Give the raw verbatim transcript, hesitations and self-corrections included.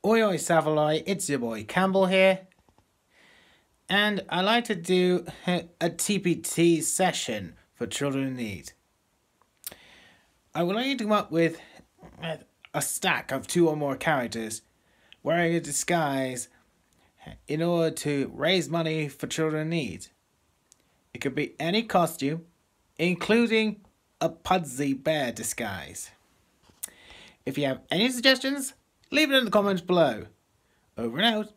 Oi oi Savaloi, it's your boy Campbell here, and I like to do a T P T session for children in need. I would like you to come up with a stack of two or more characters wearing a disguise in order to raise money for children in need. It could be any costume, including a Pudsey bear disguise. If you have any suggestions, leave it in the comments below. Over and out.